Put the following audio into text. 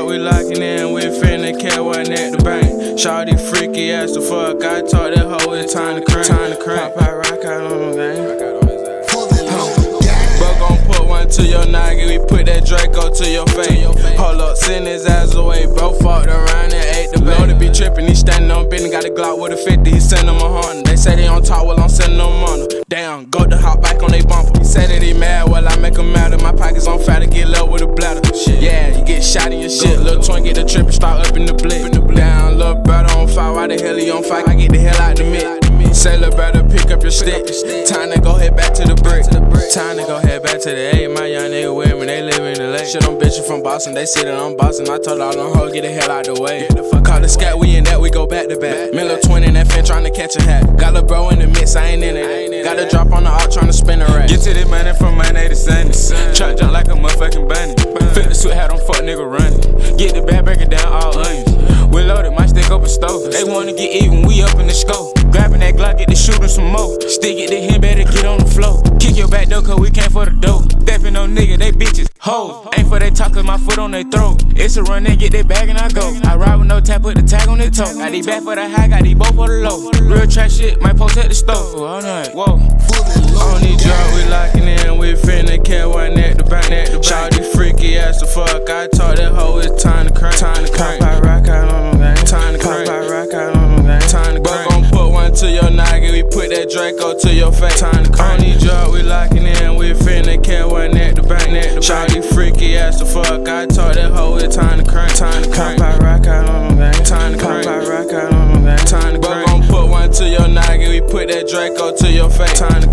we locking in, we finna catch one at the bank. Shawty freaky ass the fuck, I told that hoe it's time to crank. Pop out, rock out on them, gang. Bro gon' put one to your noggin, we put that Draco to your face. Hold up, send his ass away, bro fucked around and ate the bait. Know be trippin', he standing on business, got a Glock with a 50, he send him a Honda. They say they on top, well I'm sending them on them. Damn, go to hop back on they bumper. He said that he mad, well I make him mad. My pockets on fat to get low with a bladder. Yeah, you get shot in your shit, lil' twin get the trip and start up in the blick. Down, lil' brother on fire, why the hell he on fire? I get the hell out the mid. Say lil' brother, pick up your stick. Time to go head back to the brick. Time to go head back to the A. My young nigga with me, they live in the lake. Shit, them bitches from Boston, they see that I'm bossing. I told all them hoes, get the hell out the way. Call the scat, we in that, we go back to back. Me lil' twin in that fin tryna catch a hat. Got lil' bro in the mix, I ain't in it. Got a drop on the out tryna spin a rack. Get to this money from Monday to Sunday. Trap jump like a motherfucking bunny. Fit the suit, hat on, fuck nigga running. Get the bag, break it down, all onions. We loaded, might stick up a stove. They wanna get even, we up in the scope. Grabbing that Glock, get the shooting some more. Stick it to him, better get on the floor. Kick your back door, cause we came for the dope. Steppin' on nigga, they bitches, hoes. Ain't for they talk, cause my foot on their throat. It's a run, they get their bag and I go. I ride with no tap, put the tag on their toe. Got these back for the high, got these both for the low. Real trash shit, might post at the stove. All night, whoa. On these drugs, we locking in, we finna catch one at the bank. Shawty freaky ass the fuck, I told that hoe it's time to crank. Pop out, rock out on them, gang. Pop out, rock out on them, gang. Bro gon' put one to your noggin, we put that Draco to your face. On these drugs, we locking in, we finna catch one at the bank. Shawty freaky ass the fuck, I told that hoe it's time to crank. Pop out, rock out on them, gang. Pop out, rock out on them, gang. Bro gon' put one to your noggin, we put that Draco to your face.